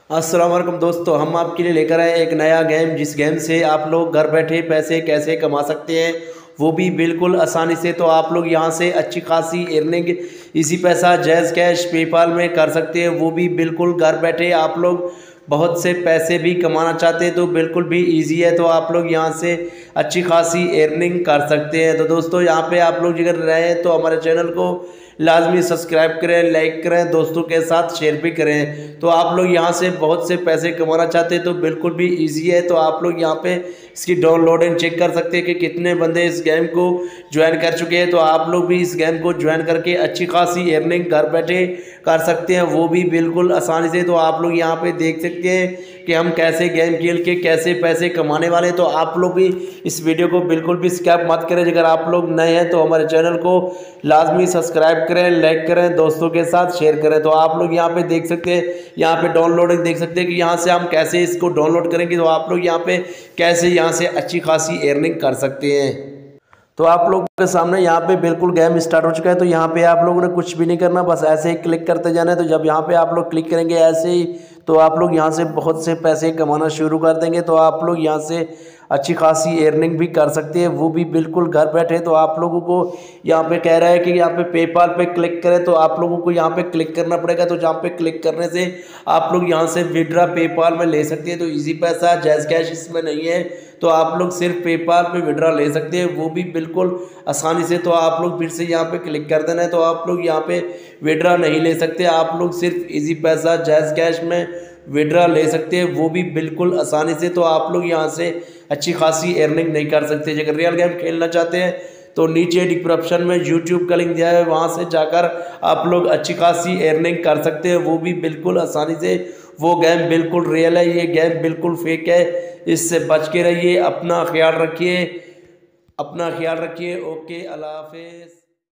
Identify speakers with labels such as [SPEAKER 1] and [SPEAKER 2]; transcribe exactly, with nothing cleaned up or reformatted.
[SPEAKER 1] अस्सलाम वालेकुम दोस्तों, हम आपके लिए लेकर आए एक नया गेम जिस गेम से आप लोग घर बैठे पैसे कैसे कमा सकते हैं, वो भी बिल्कुल आसानी से। तो आप लोग यहां से अच्छी खासी अर्निंग इसी पैसा जैज़ कैश पेपाल में कर सकते हैं, वो भी बिल्कुल घर बैठे। आप लोग बहुत से पैसे भी कमाना चाहते हैं तो बिल्कुल भी इजी है, तो आप लोग यहां से अच्छी खासी अर्निंग कर सकते हैं। तो दोस्तों यहां पे आप लोग अगर रहे हैं तो हमारे चैनल को लाजमी सब्सक्राइब करें, लाइक करें, दोस्तों के साथ शेयर भी करें। तो आप लोग यहां से बहुत से पैसे कमाना चाहते हैं तो बिल्कुल भी इजी है। तो आप लोग यहां पे इसकी डाउनलोडिंग चेक कर सकते हैं कि कितने बंदे इस गेम को ज्वाइन कर चुके हैं। तो आप लोग भी इस गेम को ज्वाइन करके अच्छी खासी अर्निंग घर बैठे कर सकते हैं, वो भी बिल्कुल आसानी से। तो आप लोग यहाँ पे देख सकते हैं कि हम कैसे गेम खेल के कैसे पैसे कमाने वाले हैं। तो आप लोग भी इस वीडियो को बिल्कुल भी स्किप मत करें। अगर आप लोग नए हैं तो हमारे चैनल को लाजमी सब्सक्राइब करें, लाइक करें, दोस्तों के साथ शेयर करें। तो आप लोग यहाँ पे देख सकते हैं, यहाँ पे डाउनलोडिंग देख सकते हैं कि यहाँ से हम कैसे इसको डाउनलोड करेंगे। तो आप लोग यहाँ पे कैसे यहाँ से अच्छी खासी अर्निंग कर सकते हैं। तो आप लोग के सामने यहाँ पे बिल्कुल गेम स्टार्ट हो चुका है। तो यहाँ पे आप लोगों ने कुछ भी नहीं करना, बस ऐसे ही क्लिक करते जाना है। तो जब यहाँ पे आप लोग क्लिक करेंगे ऐसे ही, तो आप लोग यहाँ से बहुत से पैसे कमाना शुरू कर देंगे। तो आप लोग यहाँ से अच्छी खासी अर्निंग भी कर सकते हैं, वो भी बिल्कुल घर बैठे। तो आप लोगों को यहाँ पे कह रहा है कि यहाँ पे पेपाल पे क्लिक करें, तो आप लोगों को यहाँ पे क्लिक करना पड़ेगा। तो जहाँ पे क्लिक करने से आप लोग यहाँ से विड्रा पेपाल में ले सकते हैं। तो इजी पैसा जैज़ कैश इसमें नहीं है, तो आप लोग सिर्फ पेपाल पे विड्रा ले सकते हैं, वो भी बिल्कुल आसानी से। तो आप लोग फिर से यहाँ पे क्लिक कर देना है। तो आप लोग यहाँ पे विड्रा नहीं ले सकते, आप लोग सिर्फ इजी पैसा जैज़ कैश में विड्रा ले सकते हैं, वो भी बिल्कुल आसानी से। तो आप लोग यहाँ से अच्छी खासी अर्निंग नहीं कर सकते। अगर रियल गेम खेलना चाहते हैं तो नीचे डिस्क्रिप्शन में यूट्यूब का लिंक दिया है, वहाँ से जाकर आप लोग अच्छी खासी अर्निंग कर सकते हैं, वो भी बिल्कुल आसानी से। वो गेम बिल्कुल रियल है, ये गेम बिल्कुल फेक है, इससे बच के रहिए। अपना ख्याल रखिए, अपना ख्याल रखिए। ओके, अल्लाह हाफिज़।